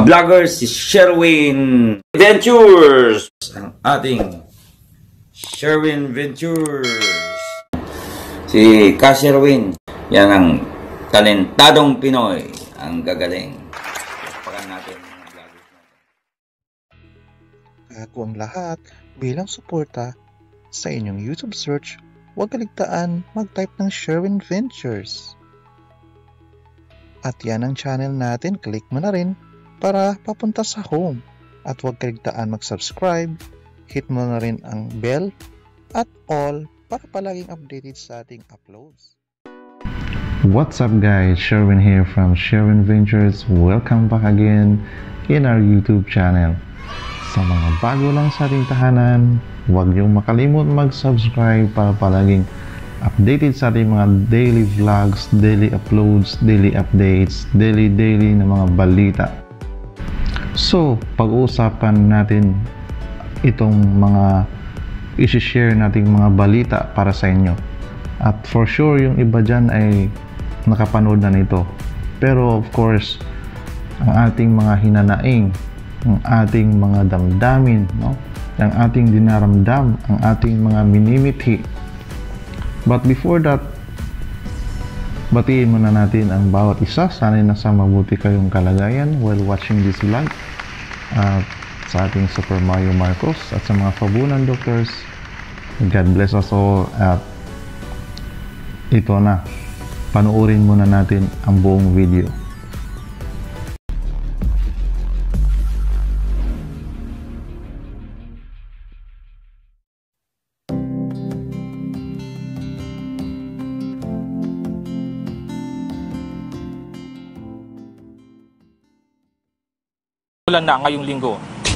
vlogger si Sherwin Ventures. Ang ating Sherwin Ventures. Si Ka Sherwin. Yan ang talentadong Pinoy. Ang gagaling. Pagpakan natin ang vloggers natin. Ako ang lahat bilang suporta sa inyong YouTube search, huwag kaligtaan mag-type ng Sherwin Ventures. At yan ang channel natin, click mo na rin para papunta sa home. At huwag kaligtaan mag-subscribe, hit mo na rin ang bell at all para palaging updated sa ating uploads. What's up guys, Sherwin here from Sherwin Ventures. Welcome back again in our YouTube channel. Sa mga bago lang sa ating tahanan, huwag niyong makalimut mag-subscribe para palaging updated sa ating mga daily vlogs, daily uploads, daily updates, daily na mga balita. So, pag-uusapan natin itong mga isi-share nating mga balita para sa inyo. At for sure, yung iba dyan ay nakapanood na nito. Pero of course, ang ating mga hinanaing, ang ating mga damdamin, no? Ang ating dinaramdam, ang ating mga minimithi. But before that, batiin muna natin ang bawat isa. Sana'y nasa mabuti kayong kalagayan while watching this vlog. Sa ating Super Mario Marcos at sa mga Fabunan Doctors, God bless us all. At ito na, panuorin muna natin ang buong video. Na ngayong linggo.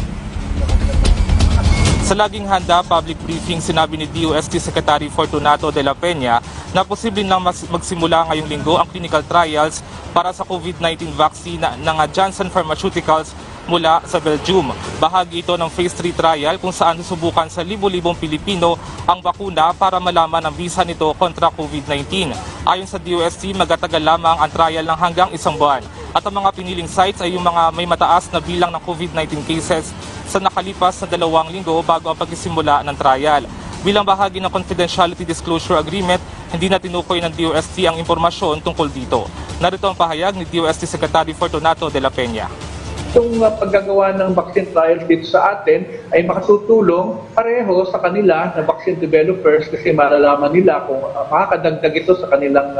Sa laging handa public briefing, sinabi ni DOST Secretary Fortunato de la Peña na posibleng nang magsimula ngayong linggo ang clinical trials para sa COVID-19 vaccine ng Janssen Pharmaceuticals mula sa Belgium. Bahagi ito ng Phase 3 trial kung saan susubukan sa libo-libong Pilipino ang bakuna para malaman ang bisa nito kontra COVID-19. Ayon sa DOST, magtatagal lamang ang trial ng hanggang isang buwan. At ang mga piniling sites ay yung mga may mataas na bilang ng COVID-19 cases sa nakalipas na 2 linggo bago ang pagsisimula ng trial. Bilang bahagi ng Confidentiality Disclosure Agreement, hindi na tinukoy ng DOST ang impormasyon tungkol dito. Narito ang pahayag ni DOST Secretary Fortunato de la Peña. Itong paggagawa ng vaccine trials dito sa atin ay makatutulong pareho sa kanila na vaccine developers kasi malalaman nila kung makakadagdag ito sa kanilang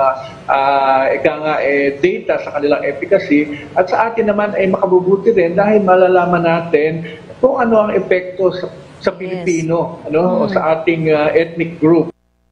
data sa kanilang efficacy, at sa atin naman ay makabubuti rin dahil malalaman natin kung ano ang epekto sa Pilipino, o sa ating ethnic group.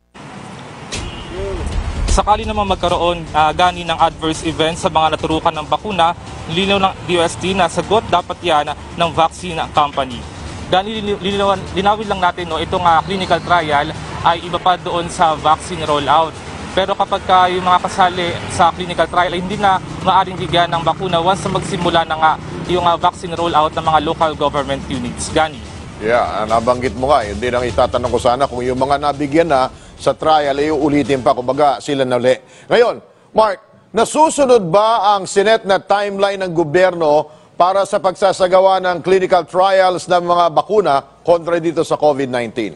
Sakali naman magkaroon gani ng adverse events sa mga naturukan ng bakuna, linaw ng DOST na sagot dapat yan ng vaccine company. Linawin lang natin, itong clinical trial ay iba pa doon sa vaccine rollout. Pero kapag yung mga kasali sa clinical trial ay hindi na maaring bigyan ng bakuna once na magsimula na yung vaccine rollout ng mga local government units. Gani? Yeah, nabanggit mo nga, hindi nang itatanong ko sana kung yung mga nabigyan na sa trial ay ulitin pa, kumbaga sila na uli. Ngayon, Mark, nasusunod ba ang sinet na timeline ng gobyerno para sa pagsasagawa ng clinical trials ng mga bakuna kontra dito sa COVID-19?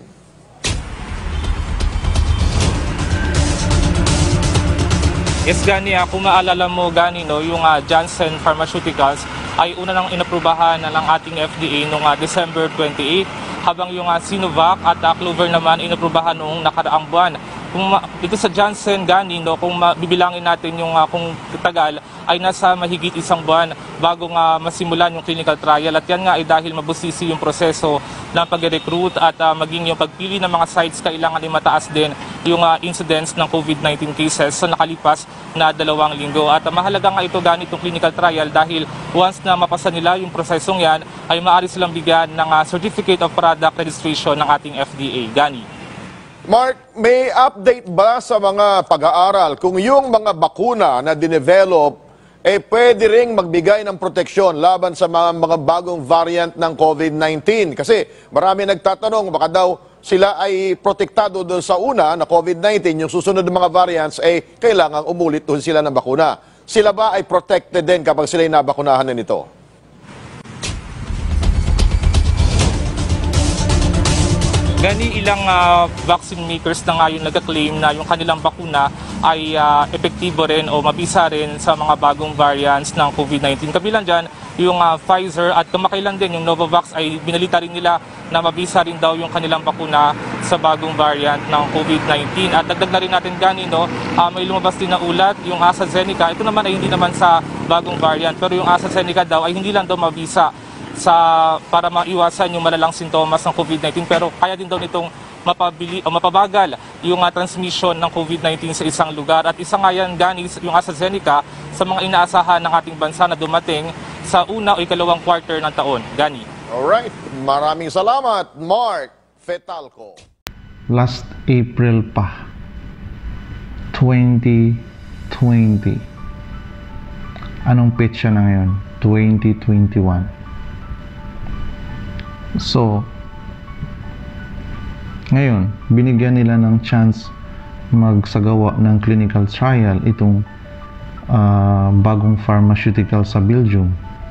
Yes, Gani, kung maalala mo, Gani, yung Janssen Pharmaceuticals ay una nang inaprubahan ng ating FDA noong December 28, habang yung Sinovac at Clover naman inaprubahan noong nakaraang buwan. Kung ito sa Janssen, Gani, kung bibilangin natin yung kung tagal, ay nasa mahigit isang buwan bago masimulan yung clinical trial. At yan nga ay dahil mabusisi yung proseso ng pag-recruit at maging yung pagpili ng mga sites, kailangan ay mataas din yung incidence ng COVID-19 cases sa nakalipas na 2 linggo. At mahalaga nga ito, Gani, itong clinical trial dahil once na mapasa nila yung prosesong yan, ay maaari silang bigyan ng Certificate of Product Registration ng ating FDA. Gani. Mark, may update ba sa mga pag-aaral kung yung mga bakuna na dinevelop pwede ring magbigay ng proteksyon laban sa mga bagong variant ng COVID-19? Kasi marami nagtatanong, baka daw sila ay protektado doon sa una na COVID-19, yung susunod ng mga variants kailangan umulit doon sila ng bakuna. Sila ba ay protected din kapag sila ay nabakunahan na nito? Gani ilang vaccine makers na nga yung nagka-claim na yung kanilang bakuna ay epektibo rin o mabisa rin sa mga bagong variants ng COVID-19. Kabilang dyan yung Pfizer at kamakailan din yung Novavax ay binalita rin nila na mabisa rin daw yung kanilang bakuna sa bagong variant ng COVID-19. At dagdag na rin natin ganito, may lumabas din na ulat yung AstraZeneca. Ito naman ay hindi naman sa bagong variant, pero yung AstraZeneca daw ay hindi lang daw mabisa para maiwasan yung malalang sintomas ng COVID-19, pero kaya din daw nitong mapabagal yung transmission ng COVID-19 sa isang lugar. At isa nga yan, Gani, yung AstraZeneca sa mga inaasahan ng ating bansa na dumating sa una o ikalawang quarter ng taon. Gani. Alright, maraming salamat, Mark Fetalco. Last April pa, 2020. Anong petsa na ngayon? 2021. So, ngayon, binigyan nila ng chance magsagawa ng clinical trial itong bagong pharmaceutical sa Belgium.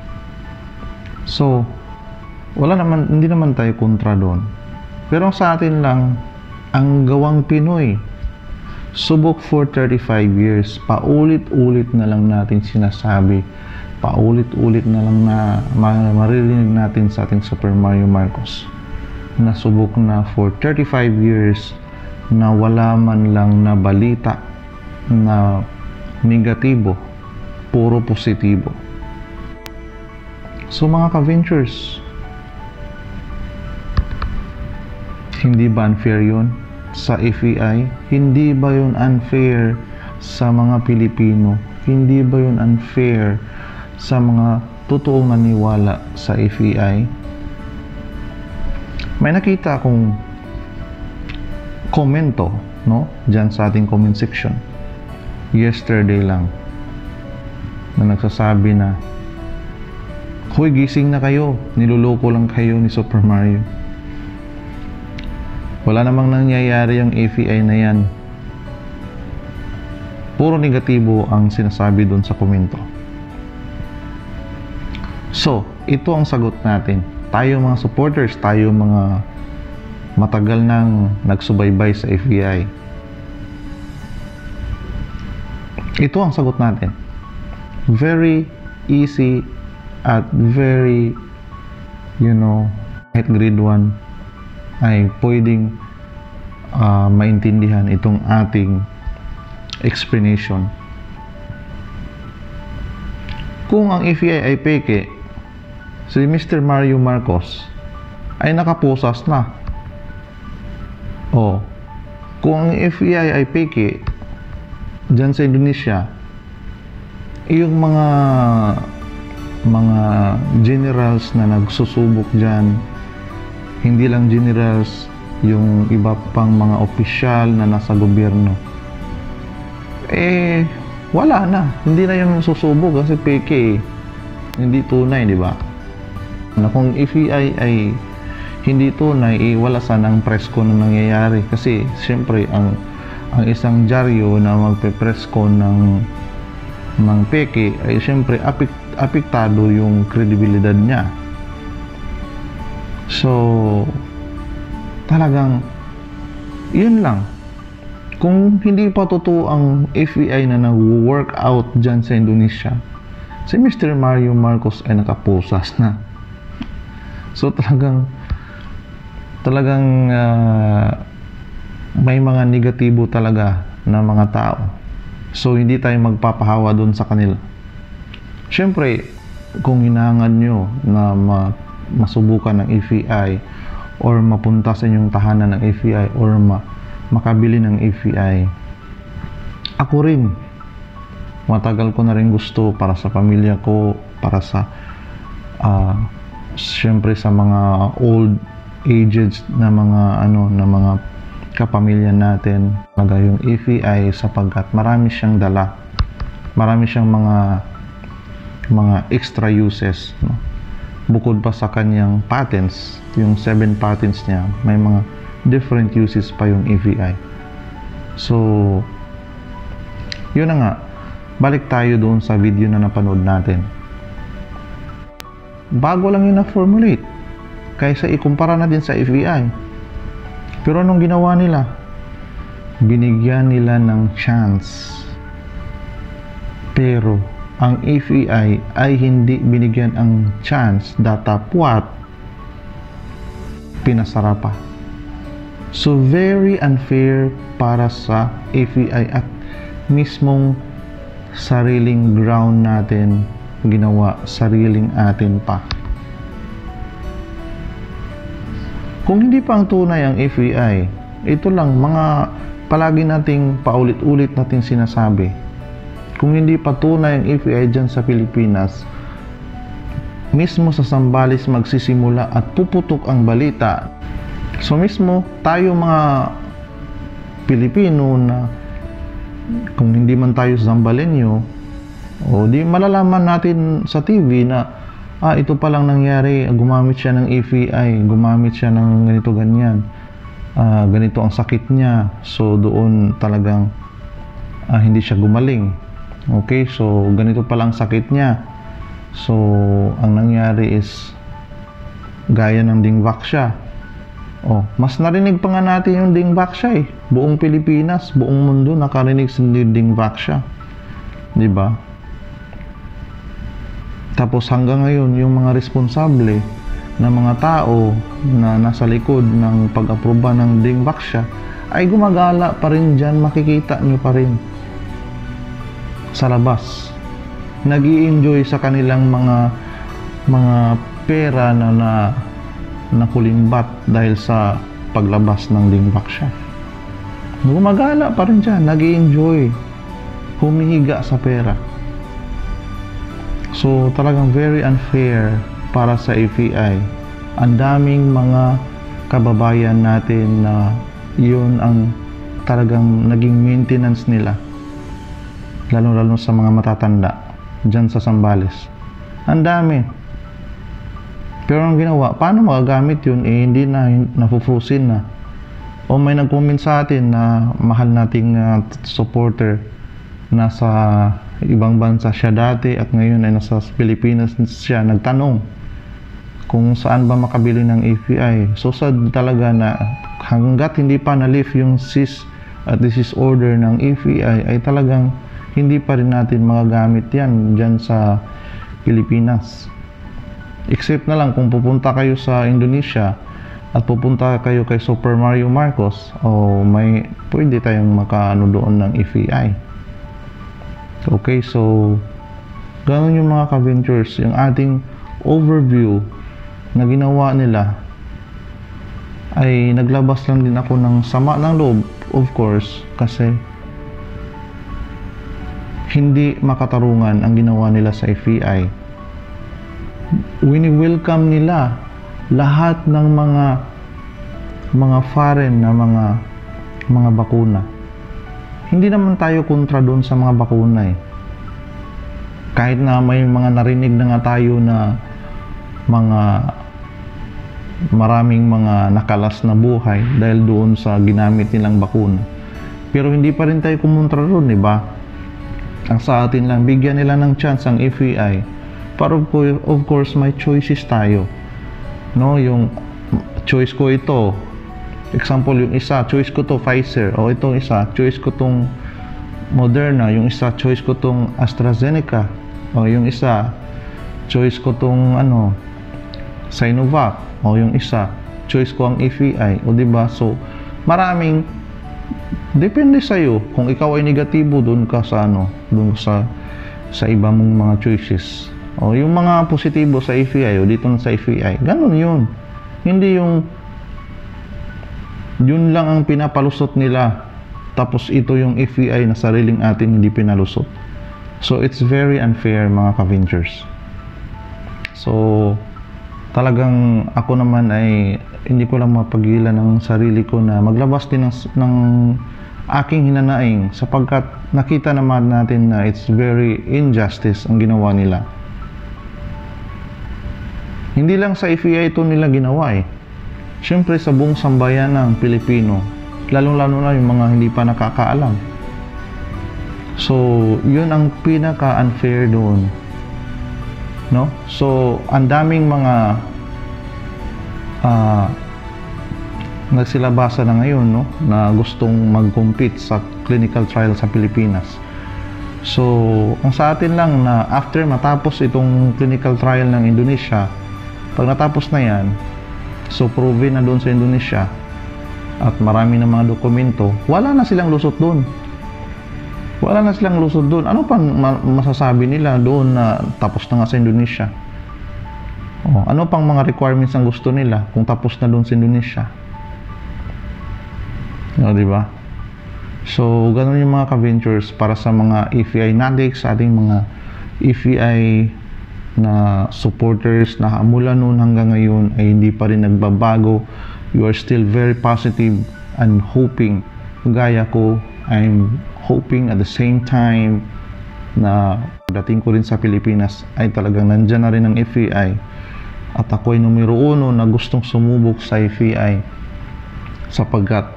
So, hindi naman tayo kontra doon. Pero sa atin lang, ang gawang Pinoy, subok for 35 years, paulit-ulit na lang natin sinasabi, paulit-ulit na lang na maririnig natin sa ating Super Mario Marcos na subok na for 35 years na wala man lang na balita na negatibo, puro positibo. So mga ka-ventures, hindi ba unfair yun sa FEI? Hindi ba yun unfair sa mga Pilipino? Hindi ba yun unfair sa mga totoong naniwala sa FEI? May nakita akong komento, no, dyan sa ating comment section yesterday lang na nagsasabi na, hoy, gising na kayo, niloloko lang kayo ni Super Mario. Wala namang nangyayari yung FEI na yan. Puro negatibo ang sinasabi doon sa komento. So, ito ang sagot natin. Tayo mga supporters, tayo mga matagal nang nagsubaybay sa FEI. Ito ang sagot natin. Very easy at very, kahit grade 1 ay pwedeng maintindihan itong ating explanation. Kung ang FEI ay peke, si Mr. Mario Marcos ay nakapusas na. O, kung ang FEI ay peke dyan sa Indonesia, yung mga generals na nagsusubok dyan, hindi lang generals, yung iba pang mga opisyal na nasa gobyerno, wala na. Hindi na yung susubok kasi peke, hindi tunay, di ba? Na kung FEI ay hindi tunay, wala sanang presko na nangyayari. Kasi siyempre ang isang dyaryo na magpe-presko ng peke ay siyempre apektado yung kredibilidad niya. So talagang yun lang. Kung hindi pa totoo ang FEI na nag-work out dyan sa Indonesia, si Mr. Mario Marcos ay nakapusas na. So talagang may mga negatibo talaga na mga tao. So hindi tayo magpapahawa doon sa kanila. Siyempre, kung hinahangad nyo na masubukan ng FEI or mapunta sa inyong tahanan ng FEI or makabili ng FEI, ako rin, matagal ko na rin gusto para sa pamilya ko, para sa siyempre sa mga old aged na mga kapamilya natin, yung FEI, sapagkat marami siyang dala, marami siyang mga extra uses, no? Bukod pa sa kanyang patents, yung 7 patents niya, may mga different uses pa yung FEI. So yun na nga, balik tayo doon sa video na napanood natin. Bago lang yun na-formulate kaysa ikumpara natin sa FEI. Pero anong ginawa nila? Binigyan nila ng chance. Pero ang FEI ay hindi binigyan ang chance, datapwat pinasara pa. So very unfair para sa FEI at mismong sariling ground natin ginawa, sariling atin pa. Kung hindi pa ang tunay ang FEI, ito lang mga palagi nating paulit-ulit nating sinasabi. Kung hindi pa tunay ang FEI dyan sa Pilipinas, mismo sa Zambales magsisimula at puputok ang balita. So mismo tayo mga Pilipino na kung hindi man tayo Zambalenyo, o di malalaman natin sa TV na ito palang nangyari, gumamit siya ng FEI, gumamit siya ng ganito ganyan, ganito ang sakit niya, so doon talagang hindi siya gumaling. Okay, so ganito palang sakit niya, so ang nangyari is gaya ng dingwak siya. Mas narinig pa nga natin yung dingwak siya buong Pilipinas, buong mundo nakarinig sa dingwak siya, di ba? Tapos hanggang ngayon, yung mga responsable na mga tao na nasa likod ng pag-aproba ng dingwaksya ay gumagala pa rin dyan, makikita nyo pa rin sa labas. Nag-i-enjoy sa kanilang mga pera na nakulimbat dahil sa paglabas ng dingwaksya. Gumagala pa rin dyan, nag-i-enjoy, humihiga sa pera. So talagang very unfair para sa FEI. Ang daming mga kababayan natin na yun ang talagang naging maintenance nila, lalo-lalo sa mga matatanda dyan sa Zambales. Ang dami. Pero ang ginawa, paano magagamit yun? Hindi na, nafufusin na. O may nag-comment sa atin na mahal nating supporter, nasa ibang bansa siya dati at ngayon ay nasa Pilipinas siya, nagtanong kung saan ba makabili ng FEI. So sad talaga na hanggat hindi pa na-lift yung cease at desist order ng FEI ay talagang hindi pa rin natin magagamit yan dyan sa Pilipinas. Except na lang kung pupunta kayo sa Indonesia at pupunta kayo kay Super Mario Marcos, pwede tayong makaano doon ng FEI. Okay, so ganun yung mga ka-ventures, yung ating overview na ginawa nila ay naglabas lang din ako ng sama ng loob, of course, kasi hindi makatarungan ang ginawa nila sa FEI. Wini-welcome nila lahat ng mga foreign na mga bakuna. Hindi naman tayo kontra doon sa mga bakuna Kahit na may mga narinig na nga tayo na maraming mga nakalas na buhay dahil doon sa ginamit nilang bakuna. Pero hindi pa rin tayo kumontra doon, di ba? Ang sa atin lang, bigyan nila ng chance ang FEI. Pero of course, may choices tayo. No, yung choice ko ito. Example, yung isa, choice ko to Pfizer. O itong isa, choice ko tong Moderna. Yung isa, choice ko tong AstraZeneca. O yung isa, choice ko tong Sinovac. O yung isa, choice ko ang FEI. O diba? So, maraming depende sa iyo. Kung ikaw ay negatibo, doon ka sa doon sa iba mong mga choices. O yung mga positibo sa FEI o dito na sa FEI. Ganun yun. Hindi yun lang ang pinapalusot nila, tapos ito yung FEI na sariling atin hindi pinalusot. So it's very unfair, mga ka-ventures. So talagang ako naman ay hindi ko lang mapagilan ng sarili ko na maglabas din ng aking hinanaing, sapagkat nakita naman natin na it's very injustice ang ginawa nila. Hindi lang sa FEI ito nila ginawa Siyempre sa buong sambayan ng Pilipino, lalong-lalo na yung mga hindi pa nakakaalam. So, yun ang pinaka-unfair doon. No? So, ang daming mga nagsilabasa na ngayon, no, na gustong mag-compete sa clinical trial sa Pilipinas. So, ang sa atin lang na after matapos itong clinical trial ng Indonesia, pag natapos na yan, so proven na doon sa Indonesia at marami ng mga dokumento, wala na silang lusot doon. Wala na silang lusot doon. Ano pang masasabi nila doon na tapos na nga sa Indonesia? Ano pang mga requirements ang gusto nila kung tapos na doon sa Indonesia? Di ba? So, ganun yung mga ka-ventures para sa mga FEI Nadics, sa ating mga FEI na supporters na mula noon hanggang ngayon ay hindi pa rin nagbabago. You are still very positive and hoping. Gaya ko, I'm hoping at the same time na dating ko rin sa Pilipinas ay talagang nandyan na rin ang FEI. At ako ay numero 1 na gustong sumubok sa FEI sapagkat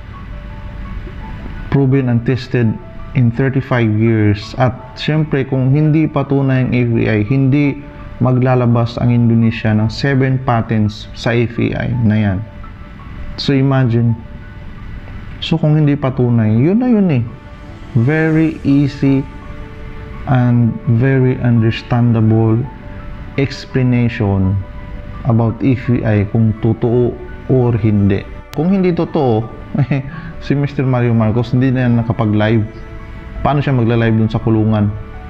proven and tested in 35 years. At syempre, kung hindi patunay ang FEI, hindi maglalabas ang Indonesia ng 7 patents sa FEI na yan. So imagine. So kung hindi patunay, yun na yun eh. Very easy and very understandable explanation about FEI kung totoo or hindi. Kung hindi totoo, si Mr. Mario Marcos hindi na yan nakapag-live. Paano siya magla-live dun sa kulungan?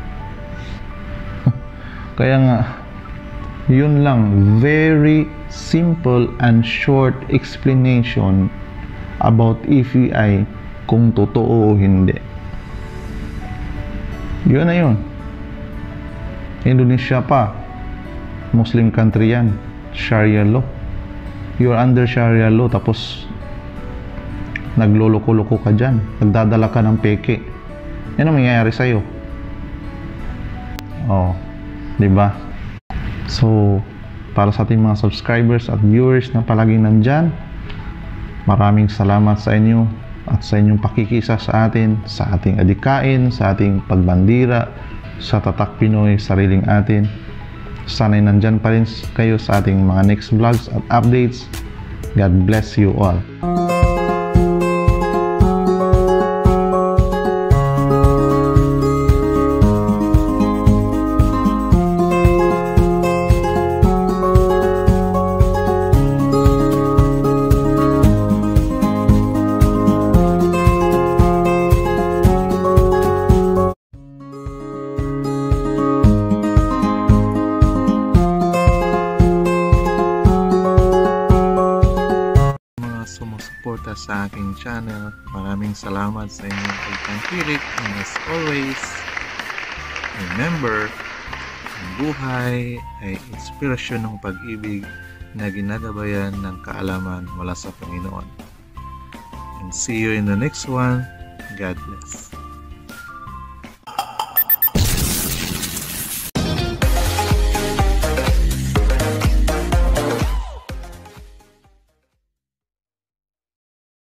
Kaya nga, yun lang, very simple and short explanation about FEI kung totoo o hindi. Yun na yun. Indonesia pa, Muslim country yan, Sharia law. You're under Sharia law, tapos nagloloko-loko ka dyan, nagdadala ka ng peke. Yan ang mangyayari sa'yo. Diba? So, para sa ating mga subscribers at viewers na palaging nandyan, maraming salamat sa inyo at sa inyong pakikisa sa atin, sa ating adikain, sa ating pagbandira, sa Tatak Pinoy, sariling atin. Sana'y nandyan pa rin kayo sa ating mga next vlogs at updates. God bless you all. Sumusuporta sa aking channel, maraming salamat sa inyong pagtangkilik, and as always, remember, ang buhay ay inspirasyon ng pag-ibig na ginagabayan ng kaalaman mula sa Panginoon. And see you in the next one. God bless.